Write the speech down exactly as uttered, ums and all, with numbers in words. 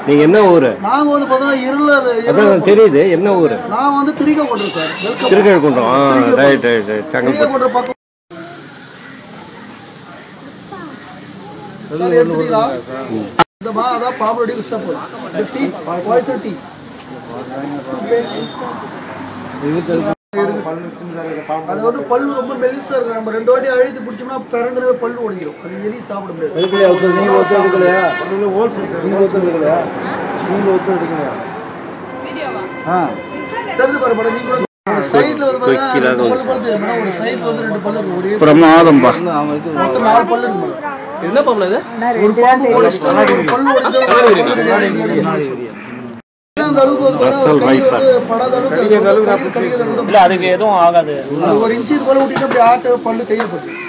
நீங்க என்ன ஊரு? நாங்க வந்து பார்த்தீங்கன்னா இருளர். அதான் தெரியுது. என்ன ஊரு? நான் வந்து திருக்கோட்டை சார். திருக்கோட்டை. ஆ ரைட் ரைட் ரைட். திருக்கோட்டை பக்கம். சார் எடுத்துட்டீங்களா? இந்த மா அதான் பாம்புடி விஸ்தாபுர். ஃபிஃப்டி வாய்ஸ் டி. அது வந்து பல்லு ரொம்ப மெலிசா இருக்கு. நம்ம ரெண்டு வாட்டி அழுத்தி பிடிச்சோம்னா பிறந்தவே பல்லு ஒடிக்கும். அது எலி சாப்பிட முடியாது. எடுக்கலையா? நீங்க ஒருத்தர் எடுக்கலையா? நீங்க ஒருத்தர் எடுக்கலையா? நீங்க ஒருத்தர் எடுக்கலையா? வீடியோவா? ஆ தெரிஞ்சு பாரு மேடம். நீங்க ஒரு சைடுல வந்து பாருங்க பல்லு பல்லு தெரியும் மேடம். ஒரு சைடுல வந்து ரெண்டு பல்லு இருக்கு. ஒரே பிரமாதம்பா. மொத்தம் நாலு பல்லு இருக்கு. என்ன பாம்பு இது? ஒரு பாம்பு ஒடிச்சா ஒரு பல்லு ஒடிச்சா அந்த அளவுக்கு வந்து கை வந்து படாத அளவுக்கு இல்ல அதுக்கு எதுவும் ஆகாது. ஒரு இன்ச்சு போல ஊட்டிட்டு அப்படியே ஆட்ட பல்லு கையில போட்டு